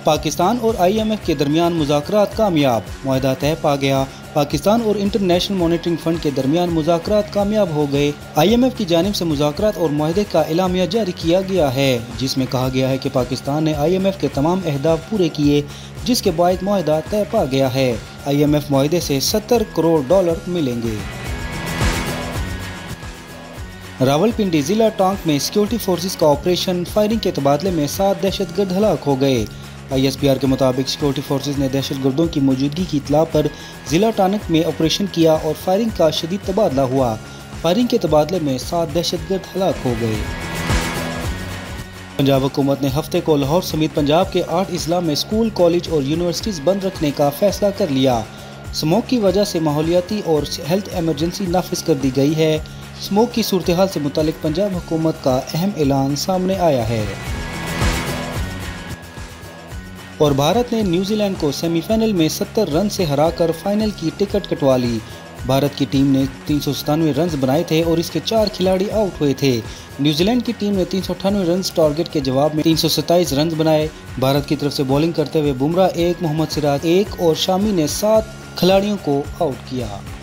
पाकिस्तान और IMF के दरमियान मुज़ाकरात कामयाब, मुआहदा तय पा गया। पाकिस्तान और इंटरनेशनल मॉनिटरिंग फंड के दरमियान मुज़ाकरात कामयाब हो गए। IMF की जानिब से मुज़ाकरात और मुआहदे का एलामिया जारी किया गया है, जिसमें कहा गया है कि पाकिस्तान ने IMF के तमाम अहदाफ पूरे किए, जिसके बाद मुआहदा तय पा गया है। IMF मुआहदे से $70 करोड़ मिलेंगे। रावलपिंडी जिला टांक में सिक्योरिटी फोर्सेस का ऑपरेशन, फायरिंग के तबादले में 7 दहशतगर्द हलाक हो गए। ISPR के मुताबिक सिक्योरिटी फोर्सेस ने दहशतगर्दों की मौजूदगी की इत्तला पर जिला टांक में ऑपरेशन किया और फायरिंग का शदीद तबादला हुआ। फायरिंग के तबादले में 7 दहशतगर्द हलाक हो गए। पंजाब हुकूमत ने हफ्ते को लाहौर समेत पंजाब के 8 अजला में स्कूल, कॉलेज और यूनिवर्सिटीज़ बंद रखने का फैसला कर लिया। स्मोक की वजह से माहौलियाती और हेल्थ एमरजेंसी नाफिज कर दी गई है। स्मोक की सूरत हाल से मुतालिक पंजाब हुकूमत का अहम ऐलान सामने आया है। और भारत ने न्यूजीलैंड को सेमीफाइनल में 70 रन से हराकर फाइनल की टिकट कटवा ली। भारत की टीम ने 397 रन बनाए थे और इसके 4 खिलाड़ी आउट हुए थे। न्यूजीलैंड की टीम ने 398 रन टारगेट के जवाब में 327 रन बनाए। भारत की तरफ से बॉलिंग करते हुए बुमराह 1, मोहम्मद सिराज 1 और शामी ने 7 खिलाड़ियों को आउट किया।